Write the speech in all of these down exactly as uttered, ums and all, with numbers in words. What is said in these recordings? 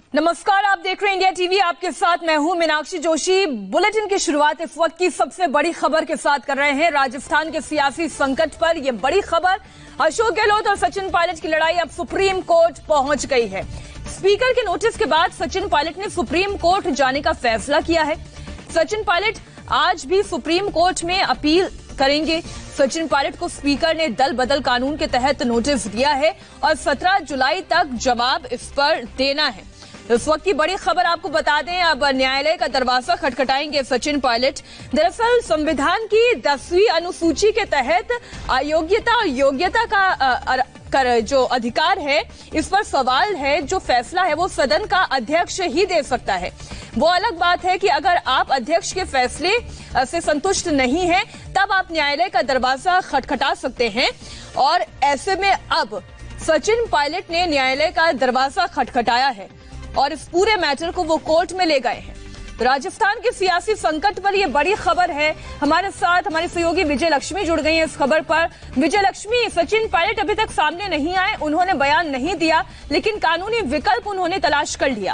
नमस्कार, आप देख रहे हैं इंडिया टीवी। आपके साथ मैं हूं मीनाक्षी जोशी। बुलेटिन की शुरुआत इस वक्त की सबसे बड़ी खबर के साथ कर रहे हैं। राजस्थान के सियासी संकट पर यह बड़ी खबर, अशोक गहलोत और सचिन पायलट की लड़ाई अब सुप्रीम कोर्ट पहुंच गई है। स्पीकर के नोटिस के बाद सचिन पायलट ने सुप्रीम कोर्ट जाने का फैसला किया है। सचिन पायलट आज भी सुप्रीम कोर्ट में अपील करेंगे। सचिन पायलट को स्पीकर ने दल बदल कानून के तहत नोटिस दिया है और सत्रह जुलाई तक जवाब इस पर देना है। इस वक्त की बड़ी खबर आपको बता दें, अब न्यायालय का दरवाजा खटखटाएंगे सचिन पायलट। दरअसल संविधान की दसवीं अनुसूची के तहत अयोग्यता और योग्यता का आ, कर जो अधिकार है, इस पर सवाल है। जो फैसला है वो सदन का अध्यक्ष ही दे सकता है। वो अलग बात है कि अगर आप अध्यक्ष के फैसले से संतुष्ट नहीं हैं, तब आप न्यायालय का दरवाजा खटखटा सकते हैं। और ऐसे में अब सचिन पायलट ने न्यायालय का दरवाजा खटखटाया है और इस पूरे मैटर को वो कोर्ट में ले गए हैं। राजस्थान के सियासी संकट पर यह बड़ी खबर है। हमारे साथ हमारे सहयोगी विजय लक्ष्मी जुड़ गई हैं इस खबर पर। विजय लक्ष्मी, सचिन पायलट अभी तक सामने नहीं आए, उन्होंने बयान नहीं दिया, लेकिन कानूनी विकल्प उन्होंने तलाश कर लिया।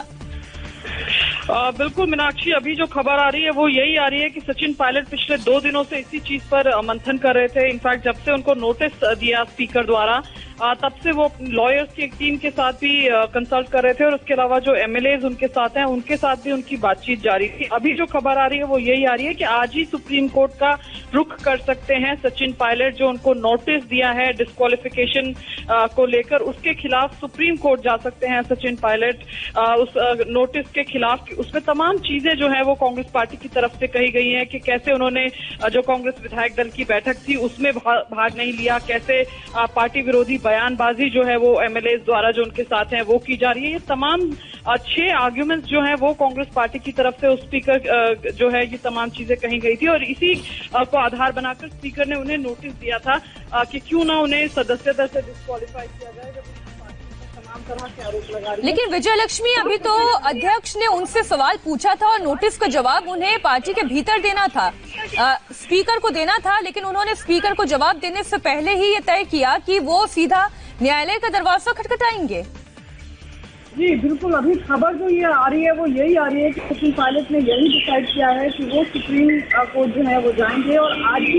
आ, बिल्कुल मीनाक्षी, अभी जो खबर आ रही है वो यही आ रही है कि सचिन पायलट पिछले दो दिनों से इसी चीज पर मंथन कर रहे थे। इनफैक्ट जब से उनको नोटिस दिया स्पीकर द्वारा, आ, तब से वो लॉयर्स की एक टीम के साथ भी कंसल्ट कर रहे थे और उसके अलावा जो एमएलएज उनके साथ हैं उनके साथ भी उनकी बातचीत जारी थी। अभी जो खबर आ रही है वो यही आ रही है कि आज ही सुप्रीम कोर्ट का रुख कर सकते हैं सचिन पायलट। जो उनको नोटिस दिया है डिस्क्वालिफिकेशन को लेकर, उसके खिलाफ सुप्रीम कोर्ट जा सकते हैं सचिन पायलट। आ, उस नोटिस के खिलाफ उसमें तमाम चीजें जो है वो कांग्रेस पार्टी की तरफ से कही गई हैं कि कैसे उन्होंने जो कांग्रेस विधायक दल की बैठक थी उसमें भाग नहीं लिया, कैसे पार्टी विरोधी बयानबाजी जो है वो एमएलए द्वारा जो उनके साथ हैं वो की जा रही है। ये तमाम छह आर्ग्यूमेंट्स जो है वो कांग्रेस पार्टी की तरफ से उस स्पीकर जो है ये तमाम चीजें कही गई थी और इसी को आधार बनाकर स्पीकर ने उन्हें नोटिस दिया था कि क्यों ना उन्हें सदस्यता से डिस्क्वालीफाई किया जाए जब तमाम तरह के आरोप लगा रही है। लेकिन विजय लक्ष्मी, अभी तो अध्यक्ष ने उनसे सवाल पूछा था और नोटिस का जवाब उन्हें पार्टी के भीतर देना था, आ, स्पीकर को देना था, लेकिन उन्होंने स्पीकर को जवाब देने से पहले ही ये तय किया कि वो सीधा न्यायालय का दरवाजा खटखटाएंगे। जी बिल्कुल, अभी खबर जो ये आ रही है वो यही आ रही है कि सचिन पायलट ने यही डिसाइड किया है कि वो सुप्रीम कोर्ट जो है वो जाएंगे और आज ही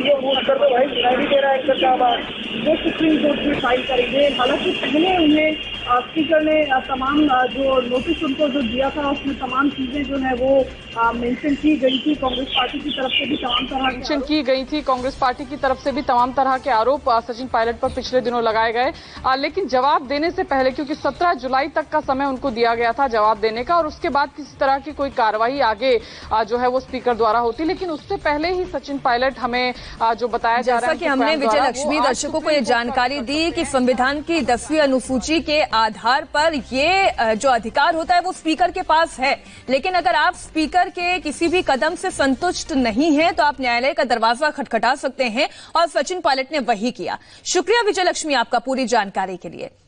वो सुप्रीम कोर्ट में फाइल करेंगे। हालांकि पहले उन्हें स्पीकर ने तमाम जो नोटिस उनको जो दिया था उसमें तमाम चीजें जो है वो मेंशन की गई थी। कांग्रेस पार्टी की तरफ से भी तमाम तरह मेंशन की गई थी कांग्रेस पार्टी की तरफ से भी तमाम तरह के आरोप सचिन पायलट पर पिछले दिनों लगाए गए, लेकिन जवाब देने से पहले, क्योंकि सत्रह जुलाई तक का समय उनको दिया गया था जवाब देने का और उसके बाद किसी तरह की कोई कार्रवाई आगे जो है वो स्पीकर द्वारा होती, लेकिन उससे पहले ही सचिन पायलट हमें जो बताया जा रहा है कि हमने विजय लक्ष्मी दर्शकों को ये जानकारी दी कि संविधान की दसवीं अनुसूची के आधार पर ये जो अधिकार होता है वो स्पीकर के पास है, लेकिन अगर आप स्पीकर के किसी भी कदम से संतुष्ट नहीं हैं तो आप न्यायालय का दरवाजा खटखटा सकते हैं और सचिन पायलट ने वही किया। शुक्रिया विजय लक्ष्मी आपका पूरी जानकारी के लिए।